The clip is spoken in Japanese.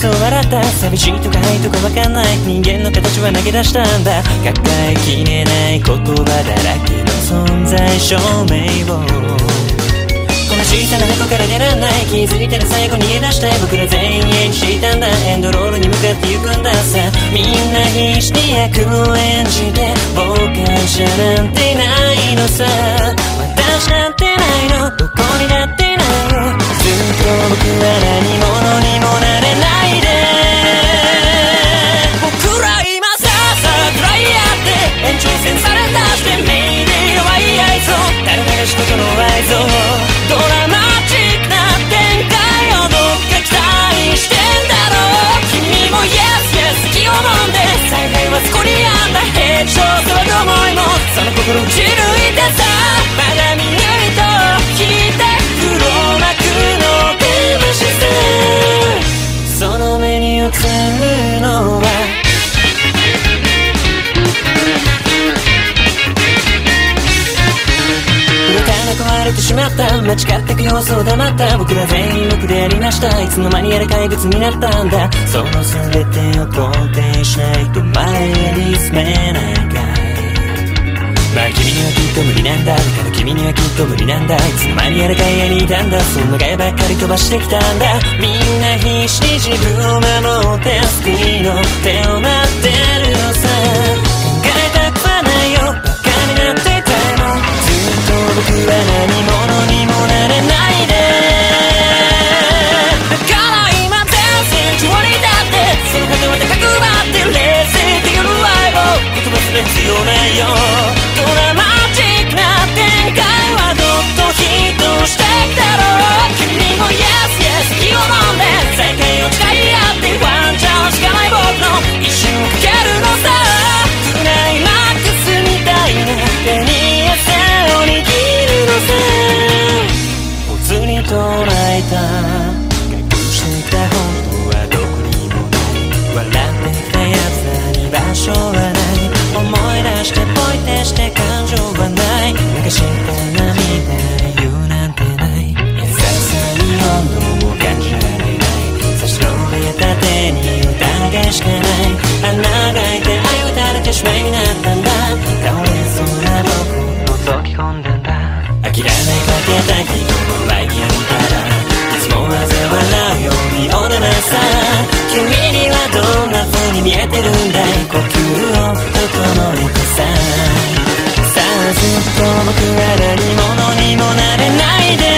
そう笑った。寂しいとか愛とかわかんない人間の形は投げ出したんだ。抱えきれない言葉だらけの存在証明を、この小さな箱から出らんない。気づいたら最後逃げ出したい。僕ら全員演じたんだ。エンドロールに向かって行くんださ。みんな必死に役を演じて傍観者なんていないのさ。私なんてないの、どこにだってないよ。ずっと僕は何者にもなれないで。僕ら今さ食らい合って延長戦されたしてメイデーワイアイゾ垂れ流しとこの愛憎、ドラマチックな展開をどっか期待してんだろう。君も Yes 気を飲んで采配はそこにあんだ。平地と騒ぐ思いもその心打ち抜いてさ、まだ見ぬいと聞いて黒幕の手ましさ、その目に映るのは壊れてしまった。間違ってく様子を黙った。僕ら全員僕でありました。いつの間にやら怪物になったんだ。その全てを肯定しないと前に進めないかい。まあ君にはきっと無理なんだ。だから君にはきっと無理なんだ。いつの間にやら海外にいたんだ。そんなガヤばっかり飛ばしてきたんだ。みんな必死に自分を守って救いの手を待ってるのさ。考えたくはないよ、バカになっていたいもん。ずっと僕は何者にもなれないで。だから今全然上に立ってそのことは高く待って冷静で夜愛を言葉する必要ないよ。ドラマチックな展開はどっとヒットしてきたろう。君も Yes 気を飲んで世界を誓い合ってワンチャンしかない僕の一瞬かけるのさ。クライマックスみたいな手に汗を握るのさ。ぽつりと泣いた隠してきた本当はどこにもない。笑ってきたやつらに場所はない。思い出してポイってして感情はない。昔った涙で言うなんてない。優しさに温度も感じられない。差し伸べた手に疑いしかない。穴が開いて愛打たれてしまいになったんだ。倒れそうな僕を覗き込んだんだ。諦めかけた人の前にあるからいつもなぜ笑うようにおだなさ。君にはどんな風に見えてるんだい。呼吸を整えてさ。さあずっと僕は何者にもなれないで。